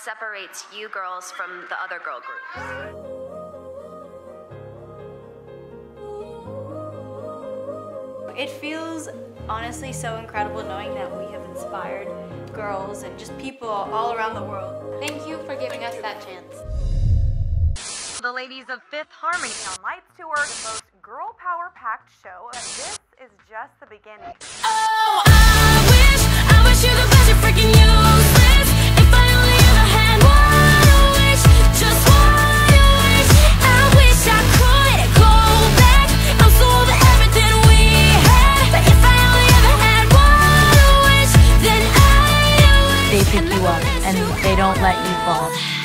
separates you girls from the other girl groups? It feels honestly so incredible knowing that we have inspired girls and just people all around the world. Thank you for giving us that chance. The ladies of Fifth Harmony on Lights Tour, the most girl power packed show, and this is just the beginning. Oh, I wish you the best, you're freaking useless. If I only ever had one wish, just one wish. I wish I could go back. I'm so over everything we had. But if I only ever had one wish, then I wish. They pick you up and they don't let you fall.